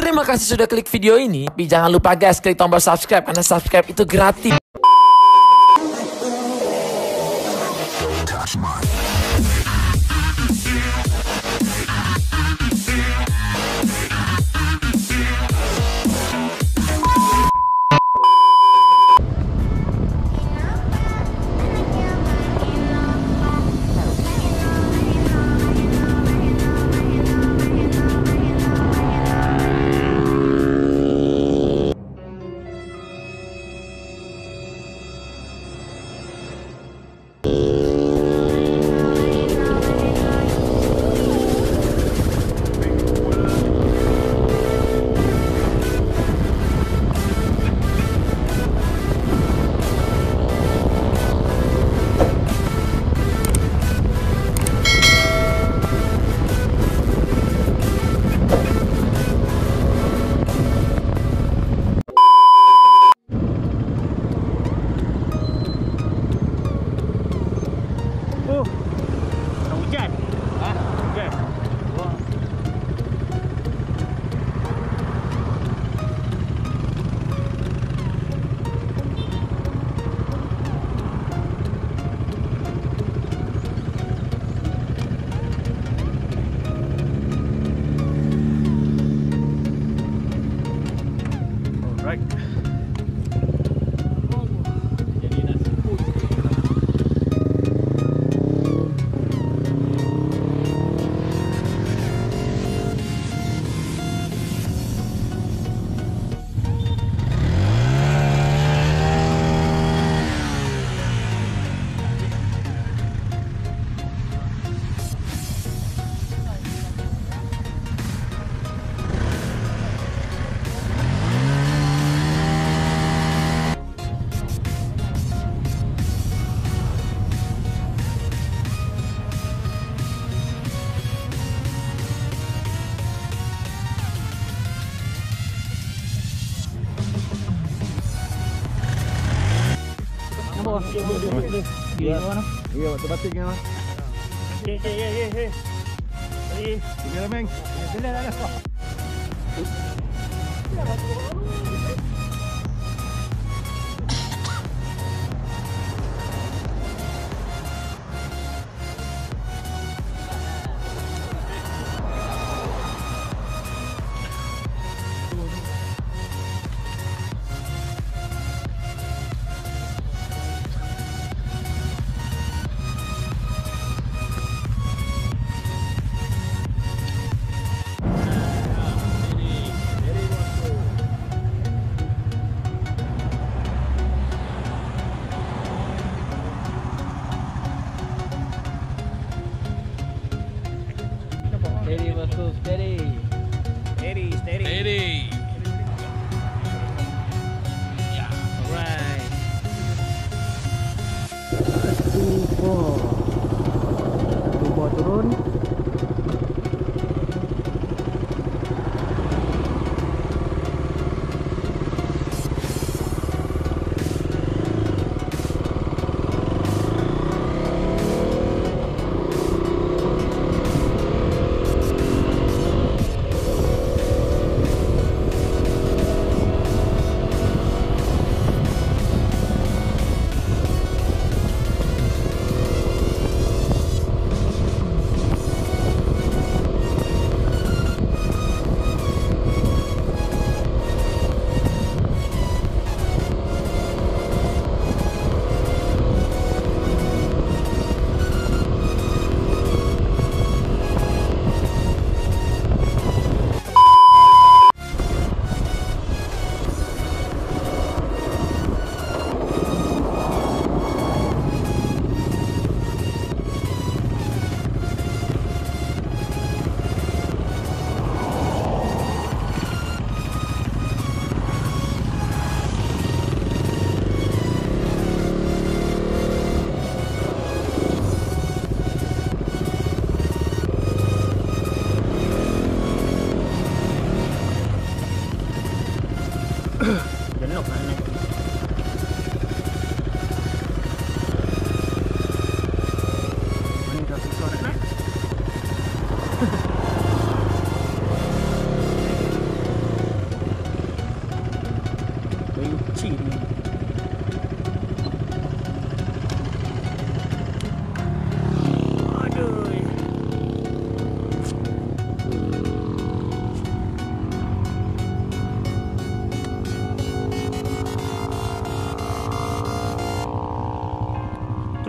Terima kasih sudah klik video ini. Tapi jangan lupa guys, klik tombol subscribe karena subscribe itu gratis. Iya, batu-batu ni mah. Ini lah meng. Ini lah. Steady. Yeah. Alright. Tubuh turun.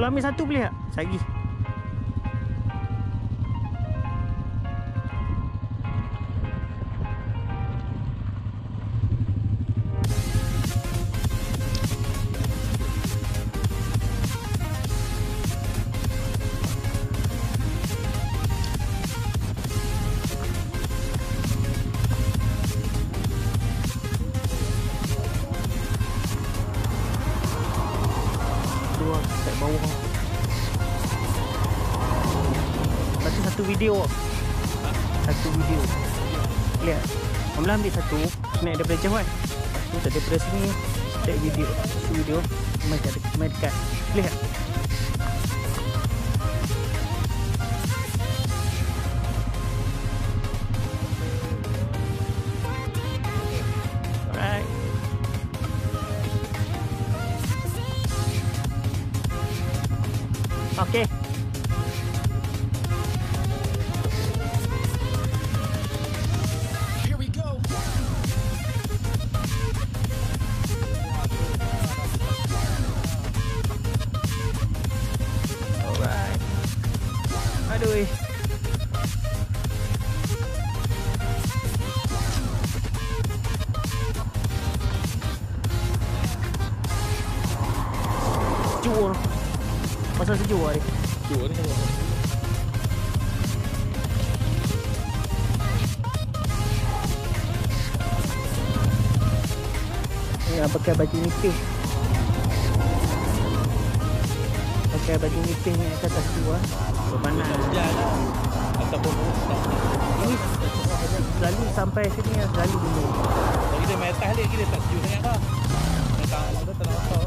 Kalau ambil satu boleh tak? Sagi. Kat bawah. Lepas tu satu video. Satu video. Lihat. Amlah ambil satu. Naik daripada jauh kan. Tu tak daripada sini. Take video. Satu video. Main dekat. Lihat. Alright. Okay. Here we go. Alright. Aduh. Sejuk. Pasal sejuk hari. Sejuk ni tengok. Yang pakai baju nipis. Pakai baju nipis ni kat atas tu lah. Berpanas. Hujan lah. Ataupun Ini selalu sampai sini yang selalu dulu. kalau kita main atas ni kita tak sejuk sangat dah. Datang kita tak nampak.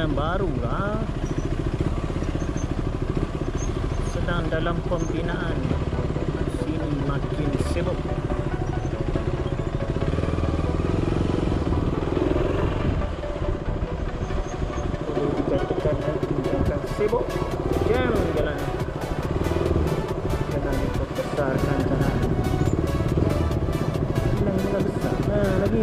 bangunan baru lah. Sedang dalam pembinaan. Sini makin sibuk. Boleh dikatakan akan sibuk. Jam jalan. Jangan besarkan jalan. Hilang besar. Lagi.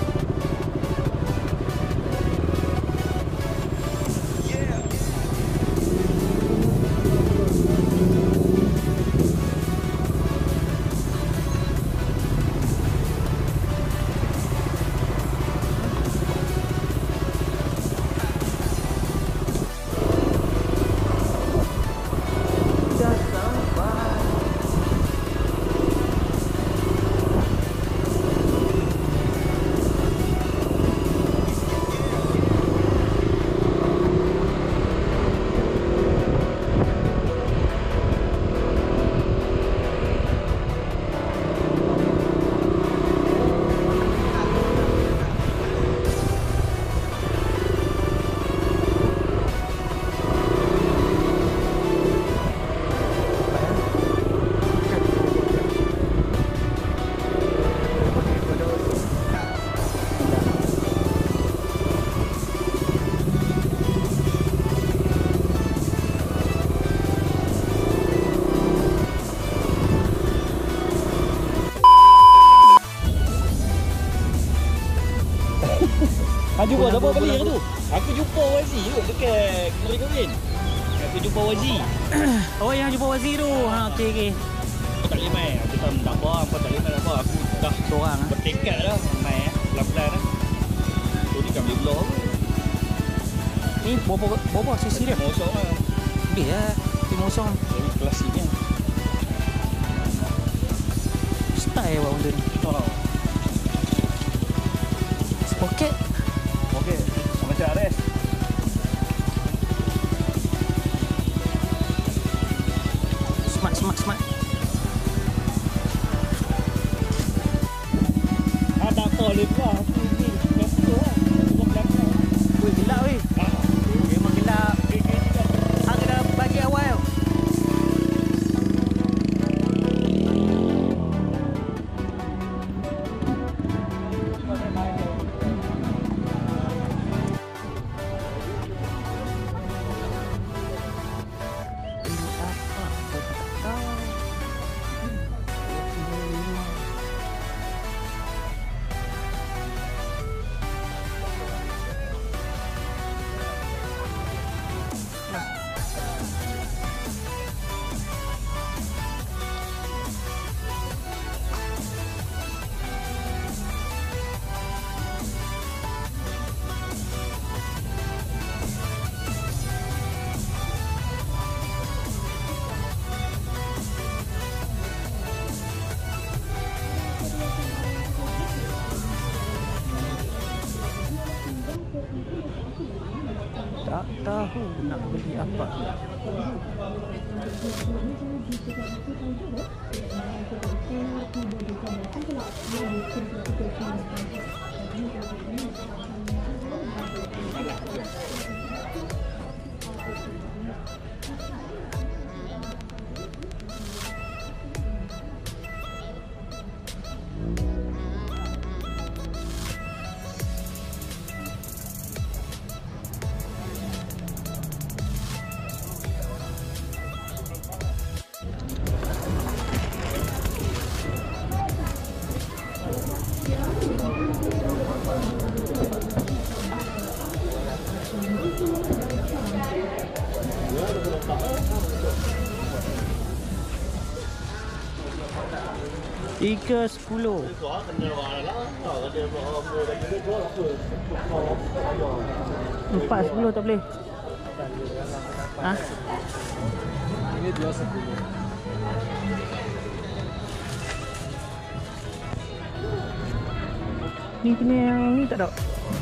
Jumpa berapa kali aku tu? Aku jumpa Wazi tu dekat Negeri Kahwin. Aku jumpa Wazi. Oh, yang jumpa Wazi tu. Okey. Aku tak boleh main. Aku tak apa. Aku tak boleh main apa. Aku dah seorang bertekad dah main pelan-pelan dah. Tu ni kan boleh belah aku. Ni bobo sisi dia. Mosong lah. Dia mosong. Jadi klasiknya. Style awak benda ni. Poket. Okey. Macam Ares. Smart. Ada kau lepas aku ni. Biasa lah. Aku belakang. Weh, gelap weh. Memang gelap. Aku dah bagi awal. Tak tahu nak beli apa. $3.10. 4.10 tak boleh. Ha? Ini 2.10. Ni kena yang ni tak ada.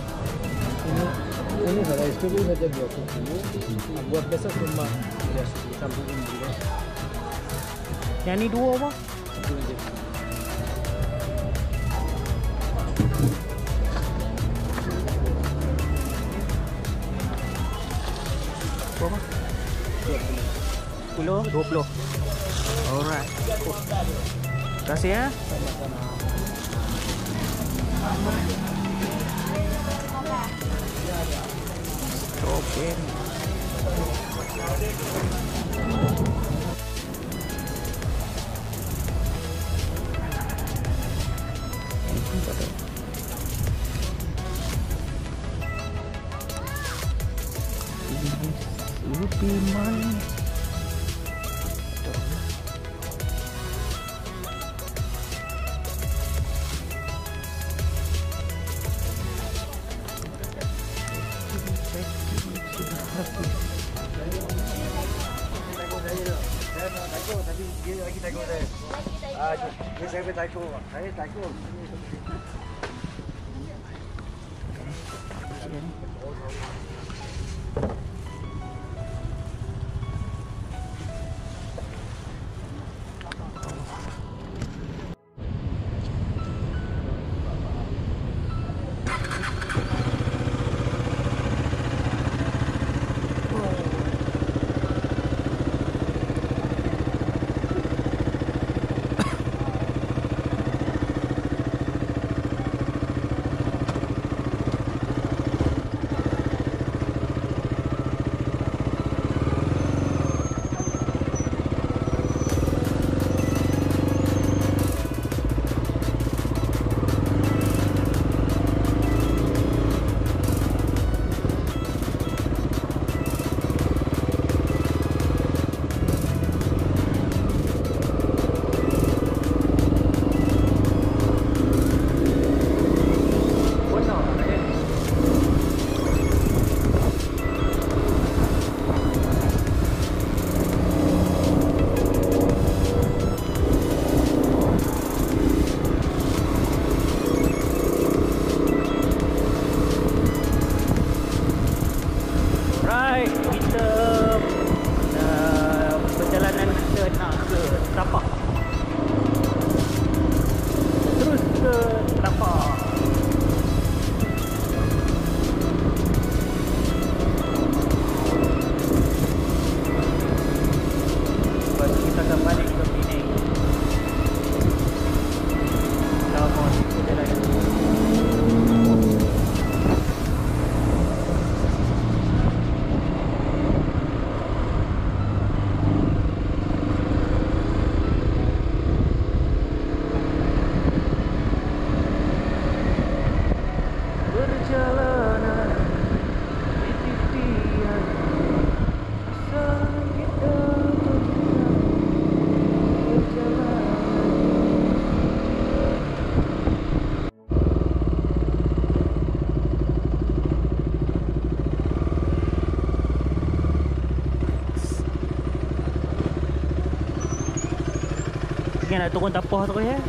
Ini kalau SPB saja 20. Buat biasa cuma dia sambungin juga. Yang ni dua apa? kilo 20. Alright. Terima kasih ya. Strawberry. Lebih manis. Tapi dia lagi takut saya. Dia saya takut. Saya takut. Nak turun tapah tu ya.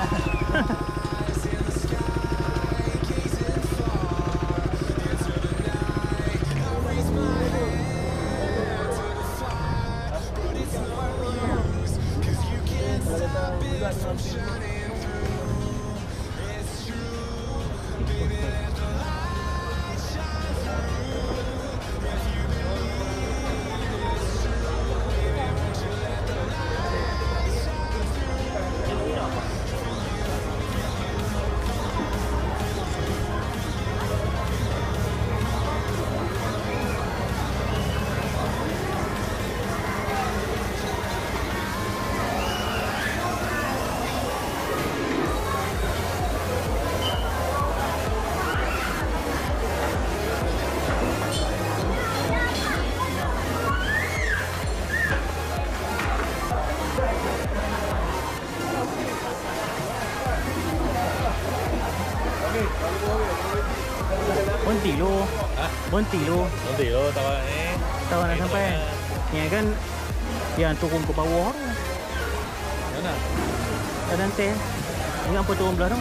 Berhenti lu. Berhenti lu. Nanti lo tahu ni. Tahu nak sampai. Ni kan yang turun ke bawah. Mana? Dan nanti ni apa turun belah tu?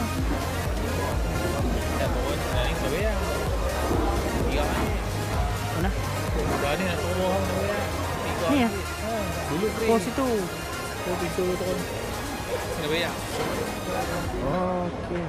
Ya turun. Ini tu ya. Tiga ni. Mana? Belah ni nak turun tu ya. Tiga. Ni ya. Dulu free. Oh situ. Tu pintu turun. Sini ya. Oh, okey.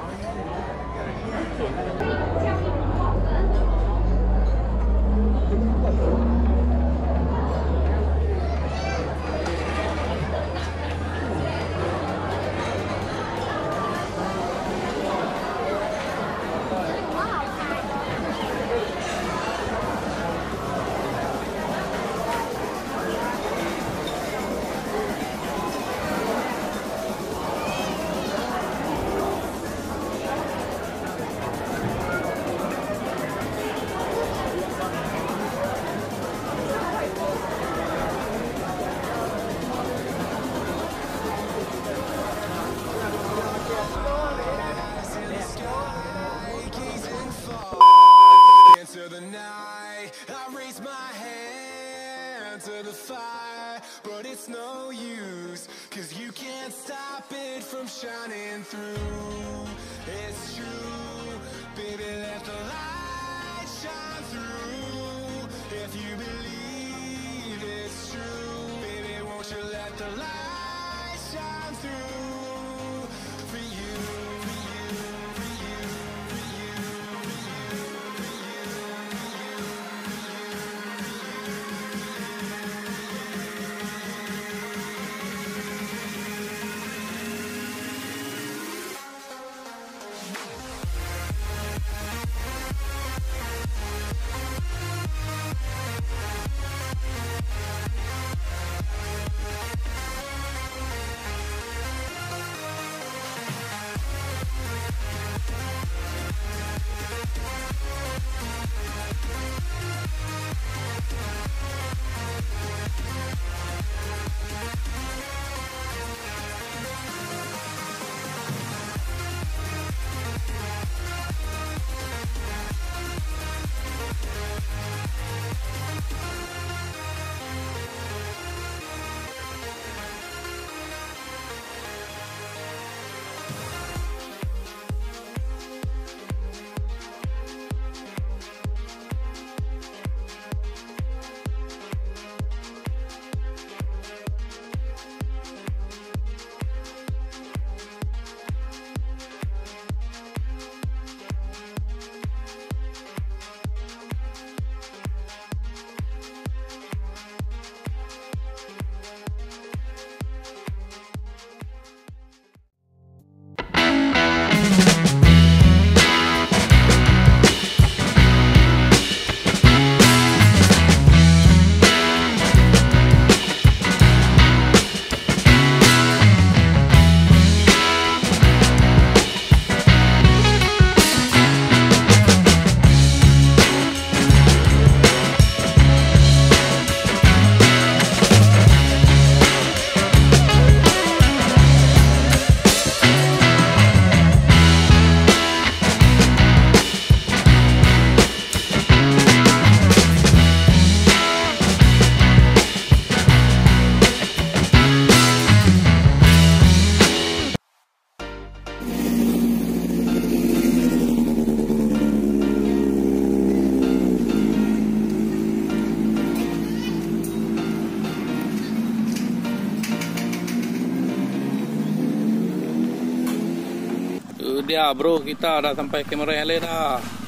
Dia bro, kita dah sampai kamera yang lain dah.